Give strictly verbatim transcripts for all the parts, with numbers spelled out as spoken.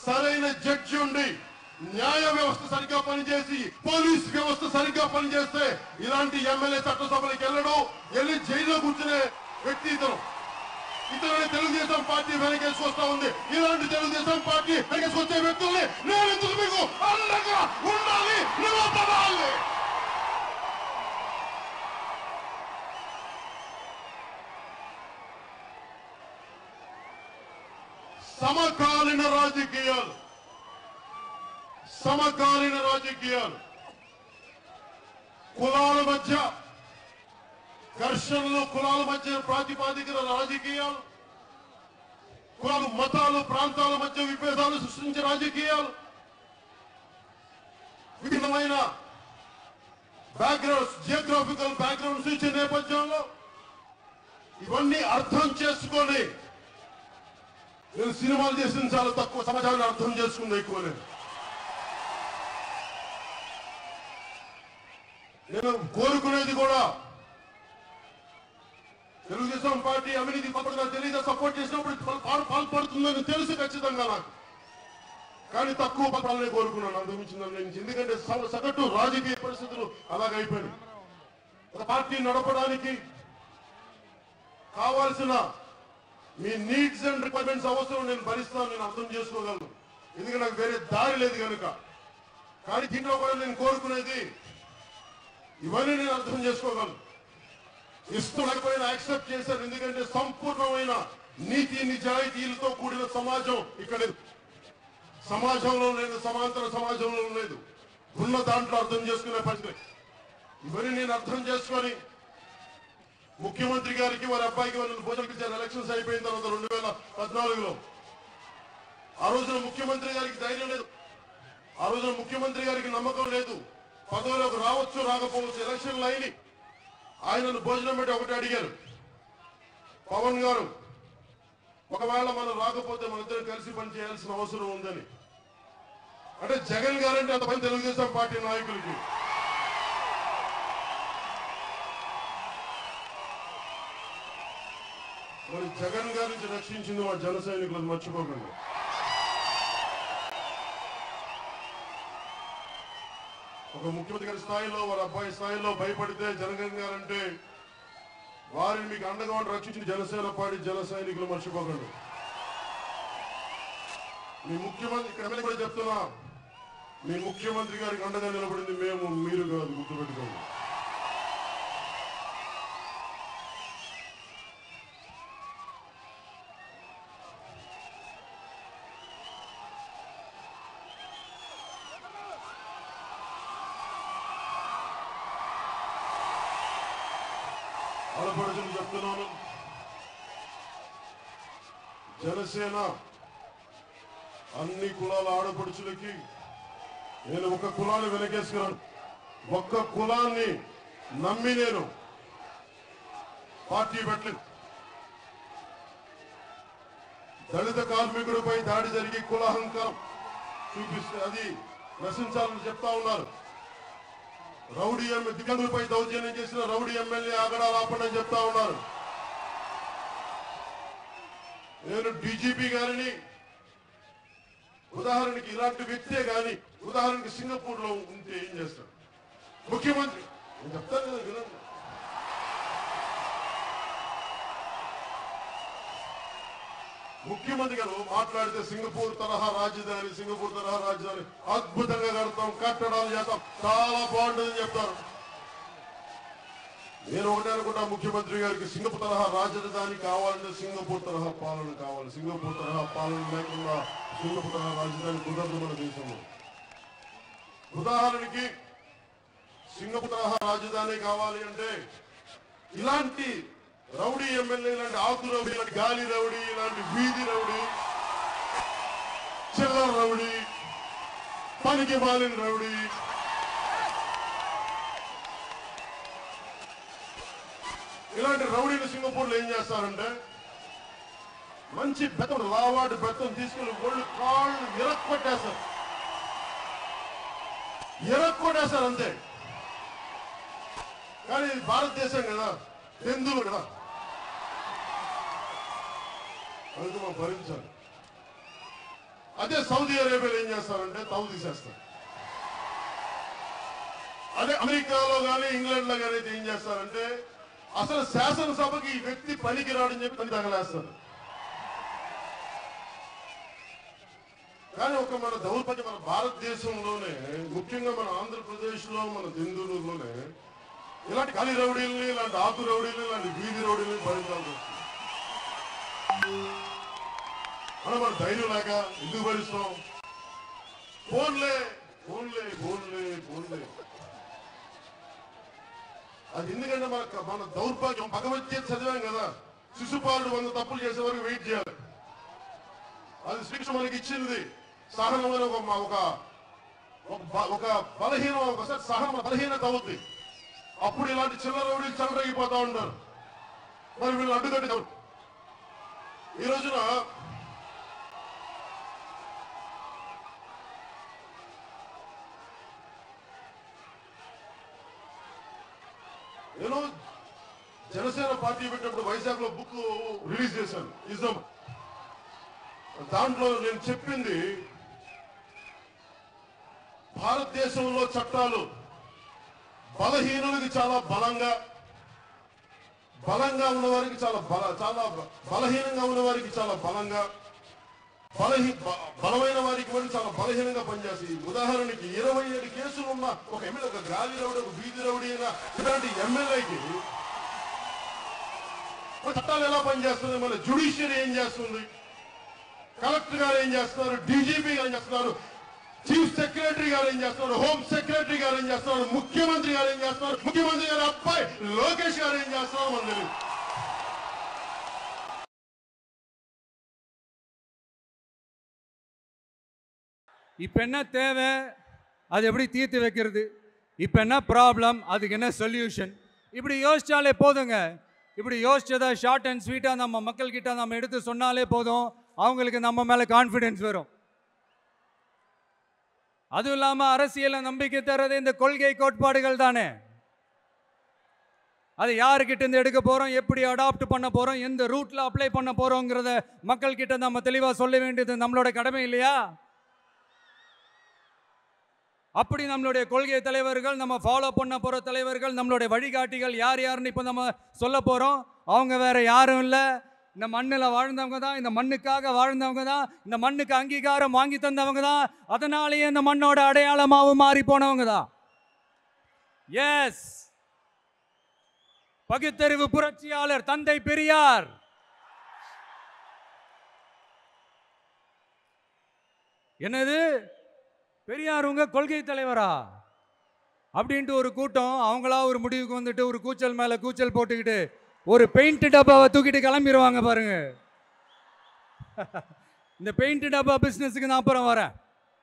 సరైన జడ్జి ఉండి న్యాయ వ్యవస్థ సరిగ్గా పనిచేసి పోలీస్ వ్యవస్థ సరిగ్గా పనిచేస్తే ఇలాంటి ఎమ్మెల్యే చట్టసభలకు వెళ్ళడం వెళ్ళి జైల్లో కూర్చునే వ్యక్తి ఇతను ఇతరులని తెలుగుదేశం పార్టీ వెనకేసుకొస్తా ఉంది. ఇలాంటి తెలుగుదేశం పార్టీ వెనకేసుకొచ్చే వ్యక్తుల్ని నేను ఎందుకు మీకు అండగా ఉండాలి, నిలబడాలి. సమకాలీన రాజకీయాలు సమకాలీన రాజకీయాలు కులాల మధ్య ఘర్షణలు, కులాల మధ్య ప్రాతిపాదికన రాజకీయాలు, కులాలు మతాలు ప్రాంతాల మధ్య విభేదాలు సృష్టించే రాజకీయాలు, విభిన్నమైన బ్యాక్గ్రౌండ్స్ జియోగ్రాఫికల్ బ్యాక్గ్రౌండ్స్ ఇచ్చే నేపథ్యంలో ఇవన్నీ అర్థం చేసుకొని నేను సినిమాలు చేసిన చాలా తక్కువ, సమాజాన్ని అర్థం చేసుకుంది ఎక్కువ. నేను నేను కోరుకునేది కూడా తెలుగుదేశం పార్టీ అవినీతి పథకం తెలియదు సపోర్ట్ చేసినప్పుడు పాల్పడుతుందని తెలుసు ఖచ్చితంగా నాకు. కానీ తక్కువ పథకాలనే కోరుకున్నాను, అందుమించిందని నేను. ఎందుకంటే సగటు రాజకీయ పరిస్థితులు అలాగైపోయినాయి. ఒక పార్టీ నడపడానికి కావాల్సిన మీ నీడ్స్ అండ్ రిక్వైర్మెంట్స్ అవసరం నేను భరిస్తాను, నేను అర్థం చేసుకోగలను. ఎందుకంటే నాకు వేరే దారి లేదు కనుక. కానీ దీంట్లో కూడా నేను కోరుకునేది ఇవన్నీ నేను అర్థం చేసుకోగలను. ఇష్టమైపోయినా యాక్సెప్ట్ చేశారు. ఎందుకంటే సంపూర్ణమైన నీతి నిజాయితీలతో కూడిన సమాజం ఇక్కడ లేదు. సమాజంలో లేదు, సమాంతర సమాజంలో లేదు. ఉన్న దాంట్లో అర్థం చేసుకునే పరిస్థితి. ఇవన్నీ నేను అర్థం చేసుకొని ముఖ్యమంత్రి గారికి వారి అబ్బాయికి వాళ్ళని భోజనం ఇచ్చారు. ఎలక్షన్స్ అయిపోయిన తర్వాత రెండు వేల పద్నాలుగులో ఆ రోజున ముఖ్యమంత్రి గారికి ధైర్యం లేదు, ఆ రోజున ముఖ్యమంత్రి గారికి నమ్మకం లేదు. పదవిలోకి రావచ్చు రాకపోవచ్చు, ఎలక్షన్లు అయినాయి. ఆయనను భోజనం పెట్టి ఒకటి అడిగారు, పవన్ గారు ఒకవేళ మనం రాకపోతే మన ఇద్దరు కలిసి పని చేయాల్సిన అవసరం ఉందని. అంటే జగన్ గారంటే అంత పని తెలుగుదేశం పార్టీ నాయకులకి. మరి జగన్ గారి నుంచి రక్షించింది మా జన సైనికులను మర్చిపోకండి. ఒక ముఖ్యమంత్రి గారి స్థాయిలో వారి అబ్బాయి స్థాయిలో భయపడితే జగన్ గారంటే వారిని మీకు అండగా ఉండి రక్షించిన జనసేన పార్టీ జన సైనికులు మర్చిపోకండి. మీ ముఖ్యమంత్రి ఇక్కడ ఎమ్మెల్యే కూడా చెప్తున్నా, మీ ముఖ్యమంత్రి గారికి అండగా నిలబడింది మేము, మీరు కాదు, గుర్తుపెట్టుకోండి. ఆడపడుచులు చెప్తున్నాను, జనసేన అన్ని కులాల ఆడపడుచులకి నేను ఒక కులాన్ని వెనకేసుకున్నాను. ఒక్క కులాన్ని నమ్మి నేను పార్టీ పెట్టలేదు. దళిత కార్మికుడిపై దాడి జరిగి కులాహంకారం చూపిస్తే అది నశించాలని చెప్తా ఉన్నారు. రౌడీ ఎమ్మెల్యే దివ్యాంగులపై దౌర్జన్యం చేసిన రౌడీ ఎమ్మెల్యే ఆగడాలు ఆపండి చెప్తా ఉన్నారు. నేను డీజీపీ గారిని ఉదాహరణకి ఇలాంటి వ్యక్తే కానీ ఉదాహరణకి సింగపూర్ లో ఉంటే ఏం చేస్తాడు ముఖ్యమంత్రి? నేను చెప్తాను కదా వినండి. ముఖ్యమంత్రి గారు మాట్లాడితే సింగపూర్ తరహా రాజధాని, సింగపూర్ తరహా రాజధాని అద్భుతంగా కడతాం, కట్టడాలు చేస్తాం, చాలా బాగుంటుందని చెప్తారు. నేను ఒకటే అనుకుంటా, ముఖ్యమంత్రి గారికి సింగపూర్ తరహా రాజధాని కావాలంటే సింగపూర్ తరహా పాలన కావాలి. సింగపూర్ తరహా పాలన లేకుండా సింగపూర్ తరహా రాజధాని కుదరదు మన దేశంలో. ఉదాహరణకి సింగపూర్ తరహా రాజధాని కావాలి అంటే ఇలాంటి రౌడీ ఎమ్మెల్యే, ఇలాంటి ఆకు రౌడీ, ఇలాంటి గాలి రౌడీ, ఇలాంటి వీధి రౌడీ, చిల్లర రౌడీ, పనికి మాలిన రౌడీ, ఇలాంటి రౌడీలు సింగపూర్ లో ఏం చేస్తారంటే మంచి బెత్తం, లావాటి బెత్తం తీసుకుని ఒళ్ళు కాళ్ళు ఇరక్కొట్టేస్తారు, ఇరక్కొట్టేస్తారు అంతే. కానీ ఇది భారతదేశం కదా, హిందువులు కదా, అందుకు మనం భరించాలి. అదే సౌదీ అరేబియాలో ఏం చేస్తారంటే తవ్వు తీసేస్తారు. అదే అమెరికాలో కానీ ఇంగ్లాండ్లో కానీ ఏం చేస్తారంటే అసలు శాసనసభకి ఈ వ్యక్తి పనికి రాడని చెప్పి తను తగలేస్తారు. కానీ ఒక మన దౌర్భాగ్యం మన భారతదేశంలోనే ముఖ్యంగా మన ఆంధ్రప్రదేశ్ లో మన దెందులూరులోనే ఇలాంటి ఖాళీ రౌడీలని ఇలాంటి ఆకు రౌడీలని ఇలాంటి వీధి రౌడీలని భరించాల్సి వస్తుంది. అలా మన ధైర్యం లేక ఎందుకు భరిస్తాం? ఫోన్లే ఫోన్లే ఫోన్లే ఫోన్లే అది ఎందుకంటే మన మన దౌర్భాగ్యం. భగవద్గీత చదివాం కదా, శిశుపాలుడు వంద తప్పులు చేసే వరకు వెయిట్ చేయాలి. అది శ్రీకృష్ణ మనకి ఇచ్చింది. సహనం అనే ఒక ఒక బలహీనం, ఒకసారి సహనం బలహీనత అవుతుంది. అప్పుడు ఇలాంటి చిల్లర రౌడీలు చెలరేగిపోతా ఉంటారు. మరి వీళ్ళు అడ్డుకట్టి ఈ రోజున నేను జనసేన పార్టీ పెట్టినప్పుడు వైజాగ్ లో బుక్ రిలీజ్ చేశాను నిజం. దాంట్లో నేను చెప్పింది భారతదేశంలో చట్టాలు బలహీనులకి చాలా బలంగా, బలంగా ఉన్నవారికి చాలా బల చాలా బలహీనంగా ఉన్నవారికి చాలా బలంగా, బలహీ బలమైన వారికి మరి చాలా బలహీనంగా పనిచేస్తాయి. ఉదాహరణకి ఇరవై ఏడు కేసులు ఉన్న ఒక ఎమ్మెల్యే, ఒక గాలి రౌడీ, ఒక వీధి రౌడీ అయినా ఇలాంటి ఎమ్మెల్యేకి చట్టాలు ఎలా పనిచేస్తుంది? మన జ్యుడిషియరీ ఏం చేస్తుంది? కలెక్టర్ గారు ఏం చేస్తున్నారు? డీజీపీ గారు ఏం చేస్తున్నారు? చీఫ్ సెక్రటరీ గారు ఏం చేస్తున్నారు? హోమ్ సెక్రటరీ గారు ఏం చేస్తున్నారు? ముఖ్యమంత్రి గారు ఏం చేస్తున్నారు? ముఖ్యమంత్రి గారి అబ్బాయి లోకేష్ గారు ఏం చేస్తున్నారు? మన తెలియదు. இப்போ என்ன தேவை, அது எப்படி தீர்த்து வைக்கிறது, இப்போ என்ன ப்ராப்ளம், அதுக்கு என்ன சொல்யூஷன், இப்படி யோசிச்சாலே போதுங்க. இப்படி யோசிச்சதை ஷார்ட் அண்ட் ஸ்வீட்டாக நம்ம மக்கள்கிட்ட நம்ம எடுத்து சொன்னாலே போதும், அவங்களுக்கு நம்ம மேலே கான்ஃபிடென்ஸ் வரும். அதுவும் இல்லாமல் அரசியலை நம்பிக்கை தர்றது இந்த கொள்கை கோட்பாடுகள் தானே. அது யாருக்கிட்ட இருந்து எடுக்க போகிறோம், எப்படி அடாப்ட் பண்ண போகிறோம், எந்த ரூட்டில் அப்ளை பண்ண போகிறோங்கிறத மக்கள்கிட்ட நம்ம தெளிவாக சொல்ல வேண்டியது நம்மளோட கடமை இல்லையா? அப்படி நம்மளுடைய கொள்கை தலைவர்கள், நம்ம ஃபாலோ பண்ண போகிற தலைவர்கள், நம்மளுடைய வழிகாட்டிகள் யார் யாருன்னு இப்போ நம்ம சொல்ல போகிறோம். அவங்க வேற யாரும் இல்லை, இந்த மண்ணில் வாழ்ந்தவங்க தான், இந்த மண்ணுக்காக வாழ்ந்தவங்க தான், இந்த மண்ணுக்கு அங்கீகாரம் வாங்கி தந்தவங்க தான், அதனாலேயே இந்த மண்ணோட அடையாளமாகவும் மாறி போனவங்க தான். எஸ், பகுத்தறிவு புரட்சியாளர் தந்தை பெரியார். என்னது பெரியார் உங்க கொள்கை தலைவரா அப்படின்ட்டு ஒரு கூட்டம் அவங்களா ஒரு முடிவுக்கு வந்துட்டு ஒரு கூச்சல் மேல கூச்சல் போட்டுக்கிட்டு ஒரு பெயிண்ட் டப்பாவை தூக்கிட்டு கிளம்பிடுவாங்க பாருங்க. இந்த பெயிண்ட் டப்பா பிசினஸுக்கு நான் அப்புறம் வரேன்.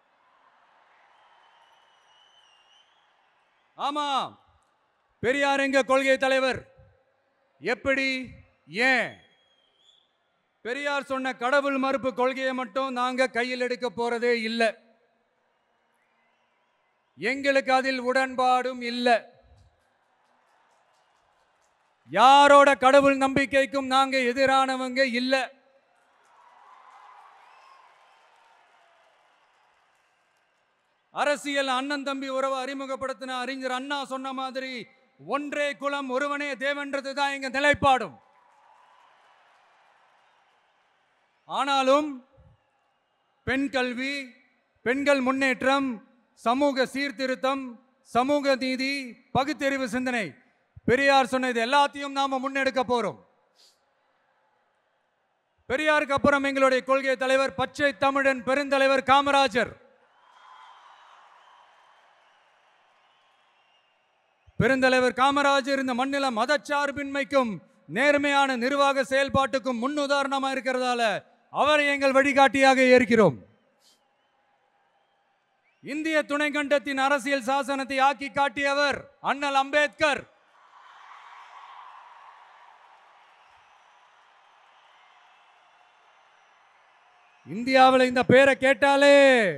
ஆமா, பெரியார் எங்க கொள்கை தலைவர். எப்படி, ஏன்? பெரியார் சொன்ன கடவுள் மறுப்பு கொள்கையை மட்டும் நாங்க கையில் எடுக்க போறதே இல்லை. எங்களுக்கு அதில் உடன்பாடும் இல்லை. யாரோட கடவுள் நம்பிக்கைக்கும் நாங்க எதிரானவங்க இல்லை. அரசியல் அண்ணன் தம்பி உறவை அறிமுகப்படுத்தின அறிஞர் அண்ணா சொன்ன மாதிரி ஒன்றே குலம் ஒருவனே தேவன்றது தான் எங்க நிலைப்பாடும். ஆனாலும் பெண் கல்வி, பெண்கள் முன்னேற்றம், சமூக சீர்திருத்தம், சமூக நீதி, பகுத்தறிவு சிந்தனை, பெரியார் சொன்னது எல்லாத்தையும் நாம முன்னெடுக்க போறோம். பெரியாருக்கு அப்புறம் எங்களுடைய கொள்கை தலைவர் பச்சை தமிழன் பெருந்தலைவர் காமராஜர். பெருந்தலைவர் காமராஜர் இந்த மண்ணில மதச்சார்பின்மைக்கும் நேர்மையான நிர்வாக செயல்பாட்டுக்கும் முன்னுதாரணமா இருக்கிறதால அவரை எங்கள் வழிகாட்டியாக ஏற்கிறோம். இந்திய துணைக்கண்டத்தின் அரசியல் சாசனத்தை ஆக்கி காட்டியவர் அண்ணல் அம்பேத்கர். இந்தியாவில் இந்த பேரை கேட்டாலே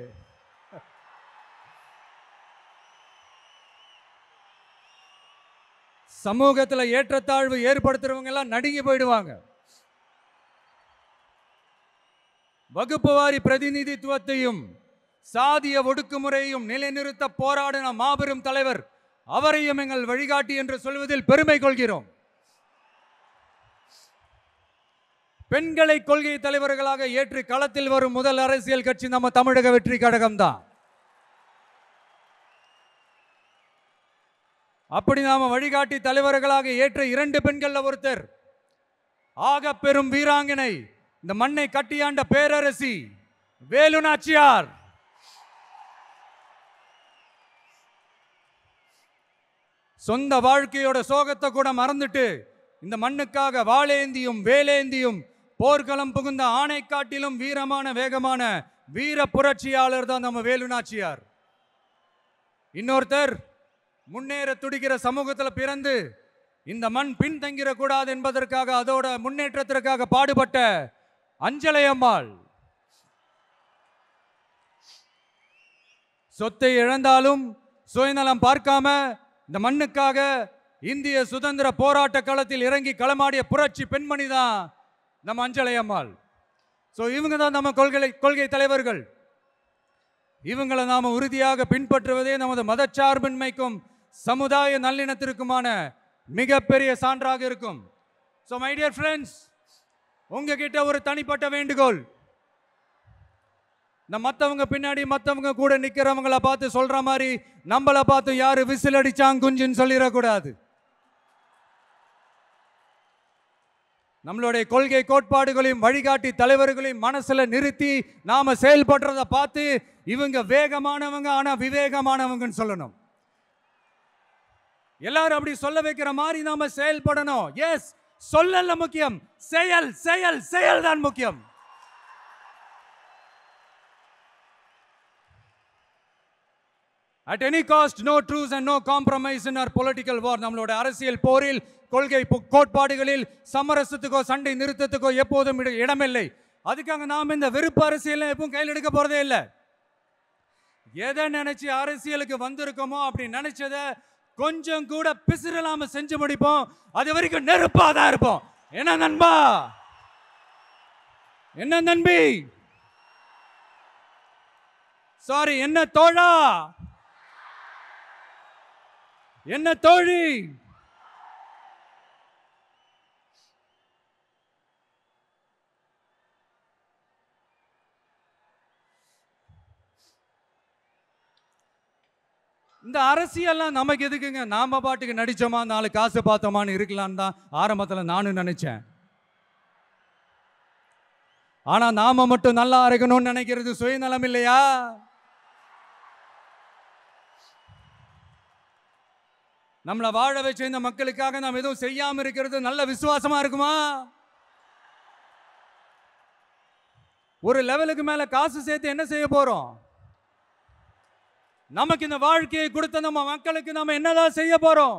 சமூகத்தில் ஏற்றத்தாழ்வு ஏற்படுத்துறவங்க எல்லாம் நடுங்கி போயிடுவாங்க. வகுப்புவாரி பிரதிநிதித்துவத்தையும் சாதிய ஒடுக்குமுறையும் நிலைநிறுத்த போராடின மாபெரும் தலைவர். அவரையும் எங்கள் வழிகாட்டி என்று சொல்வதில் பெருமை கொள்கிறோம். பெண்களை கொள்கை தலைவர்களாக ஏற்று களத்தில் வரும் முதல் அரசியல் கட்சி நம்ம தமிழக வெற்றி கழகம் தான். அப்படி நாம வழிகாட்டி தலைவர்களாக ஏற்ற இரண்டு பெண்கள்ல ஒருத்தர் ஆக பெரும் வீராங்கனை, இந்த மண்ணை கட்டியாண்ட பேரரசி வேலு நாச்சியார். சொந்த வாழ்க்கையோட சோகத்தை கூட மறந்துட்டு இந்த மண்ணுக்காக வாளேந்தியும் வேலேந்தியும் போர்க்களம் புகுந்த ஆணை காட்டிலும் வீரமான வேகமான வீர புரட்சியாளர் தான் நம்ம வேலு நாச்சியார். இன்னொருத்தர் முன்னேற துடிக்கிற சமூகத்தில் பிறந்து இந்த மண் பின்தங்கிட கூடாது என்பதற்காக அதோட முன்னேற்றத்திற்காக பாடுபட்ட அஞ்சலை அம்மாள். சொத்தை இழந்தாலும் சுயநலம் பார்க்காம இந்த மண்ணுக்காக இந்திய சுதந்திர போராட்ட களத்தில் இறங்கி களமாடிய புரட்சி பெண்மணி தான் நம்ம அஞ்சலை அம்மாள். ஸோ இவங்க தான் நம்ம கொள்கை கொள்கை தலைவர்கள். இவங்களை நாம உறுதியாக பின்பற்றுவதே நமது மதச்சார்பின்மைக்கும் சமுதாய நல்லிணத்திற்குமான மிகப்பெரிய சான்றாக இருக்கும். ஸோ மை டியர் ஃப்ரெண்ட்ஸ், உங்ககிட்ட ஒரு தனிப்பட்ட வேண்டுகோள். இந்த மற்றவங்க பின்னாடி மற்றவங்க கூட நிற்கிறவங்கள பார்த்து சொல்ற மாதிரி நம்மளை பார்த்து யாரு விசில் அடிச்சாங்க குஞ்சுன்னு சொல்லிடக்கூடாது. நம்மளுடைய கொள்கை கோட்பாடுகளையும் வழிகாட்டி தலைவர்களையும் மனசுல நிறுத்தி நாம செயல்படுறத பார்த்து இவங்க வேகமானவங்க ஆனா விவேகமானவங்கன்னு சொல்லணும். எல்லாரும் அப்படி சொல்ல வைக்கிற மாதிரி நாம செயல்படணும். எஸ், சொல்லல முக்கியம், செயல் செயல் செயல் தான் முக்கியம். At any cost, no truce and no compromise in our political war. நம்மளோட அரசியல் போரில் கொள்கை கோட்பாடுகளில் சமரசத்துக்கோ சண்டை நிறுத்தத்துக்கோ எப்போதும் இடமில்லை. அதுக்காக நாம் இந்த வெறுப்பு அரசியல் எப்பவும் கையில் எடுக்க போறதே இல்லை. எதை நினைச்சு அரசியலுக்கு வந்திருக்கோமோ அப்படி நினைச்சத கொஞ்சம் கூட பிசிறலாம செஞ்சு முடிப்போம். அது வரைக்கும் நெருப்பா தான் இருப்போம். என்ன நண்பா, என்ன நண்பி, சாரி என்ன தோழா, என்ன தோழி, இந்த அரசியல்லாம் நமக்கு எதுக்குங்க? நாம பாட்டுக்கு நடிச்சோமா நாலு காசு பார்த்தோமான்னு இருக்கலான்னு தான் ஆரம்பத்தில் நானும் நினைச்சேன். ஆனா நாம மட்டும் நல்லா இருக்கணும்னு நினைக்கிறது சுயநலம் இல்லையா? நம்மளை வாழ வச்ச இந்த மக்களுக்காக நாம் எதுவும் செய்யாம இருக்கிறது நல்ல விசுவாசமா இருக்குமா? ஒரு லெவலுக்கு மேல காசு சேர்த்து என்ன செய்ய போறோம்? நமக்கு இந்த வாழ்க்கையை கொடுத்த நம்ம மக்களுக்கு நாம என்னதான் செய்ய போறோம்?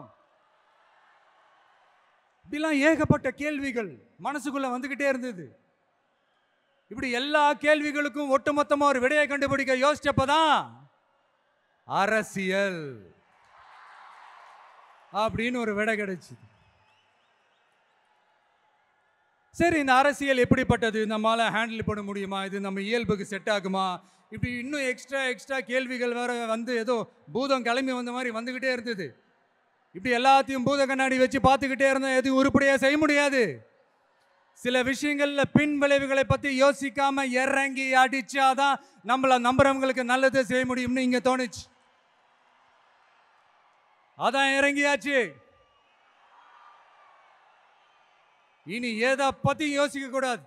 இப்படிலாம் ஏகப்பட்ட கேள்விகள் மனசுக்குள்ள வந்துகிட்டே இருந்தது. இப்படி எல்லா கேள்விகளுக்கும் ஒட்டுமொத்தமா ஒரு விடையை கண்டுபிடிக்க யோசிச்சப்பதான் அரசியல் அப்படின்னு ஒரு விடை கிடைச்சு. சரி, இந்த அரசியல் எப்படிப்பட்டது, நம்மளால ஹேண்டில் பண்ண முடியுமா, இது நம்ம இயல்புக்கு செட் ஆகுமா, இப்படி இன்னும் எக்ஸ்ட்ரா எக்ஸ்ட்ரா கேள்விகள் வேற வந்து ஏதோ பூதம் கிளம்பி வந்த மாதிரி வந்துகிட்டே இருந்தது. இப்படி எல்லாத்தையும் பூத கண்ணாடி வச்சு பார்த்துக்கிட்டே இருந்தா எதுவும் உருப்படியா செய்ய முடியாது. சில விஷயங்கள்ல பின் விளைவுகளை பத்தி யோசிக்காம இறங்கி அடிச்சாதான் நம்மள நம்புறவங்களுக்கு நல்லது செய்ய முடியும்னு இங்க தோணுச்சு. அதான் இறங்கியாச்சு. இனி எதை பத்தி யோசிக்க கூடாது.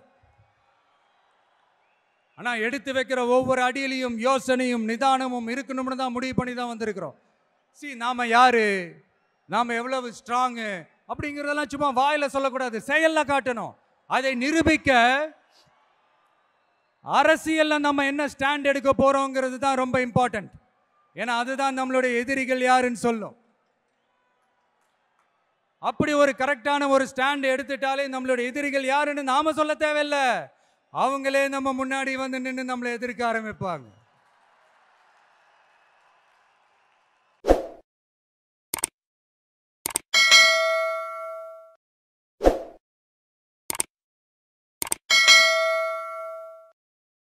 ஆனா எடுத்து வைக்கிற ஒவ்வொரு அடியிலையும் யோசனையும் நிதானமும் இருக்கணும்னு தான் முடிவு பண்ணி தான் வந்திருக்கிறோம். சி, நாம யாரு, நாம எவ்வளவு ஸ்ட்ராங்கு அப்படிங்கிறதெல்லாம் சும்மா வாயில சொல்லக்கூடாது, செயல்ல காட்டணும். அதை நிரூபிக்க அரசியல்ல நம்ம என்ன ஸ்டாண்ட் எடுக்க போறோங்கிறது தான் ரொம்ப இம்பார்ட்டன்ட். ஏன்னா அதுதான் நம்மளுடைய எதிரிகள் யாருன்னு சொல்லும். அப்படி ஒரு கரெக்டான ஒரு ஸ்டாண்ட் எடுத்துட்டாலே நம்மளுடைய எதிரிகள் யாருன்னு நாம சொல்ல தேவையில்லை, அவங்களே நம்ம முன்னாடி வந்து நின்று நம்மளை எதிர்க்க ஆரம்பிப்பாங்க.